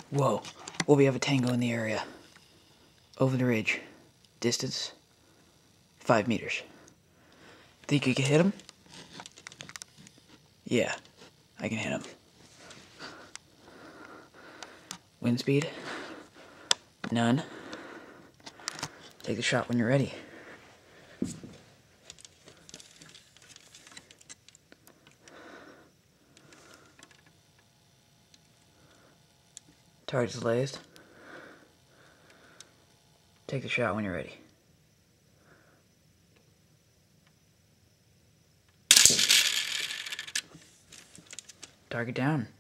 Whoa. Well, we have a tango in the area. Over the ridge. Distance 5 meters. Think you can hit him? Yeah, I can hit him. Wind speed? None. Take the shot when you're ready. Target's lased. Take the shot when you're ready. Target down.